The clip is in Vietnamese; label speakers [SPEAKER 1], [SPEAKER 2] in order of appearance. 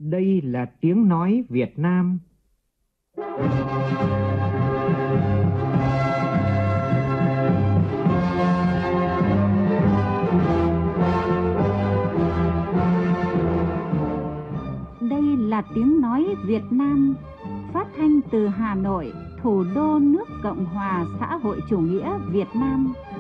[SPEAKER 1] Đây là tiếng nói Việt Nam.
[SPEAKER 2] Đây là tiếng nói Việt Nam, phát thanh từ Hà Nội, thủ đô nước Cộng hòa xã hội chủ nghĩa Việt Nam.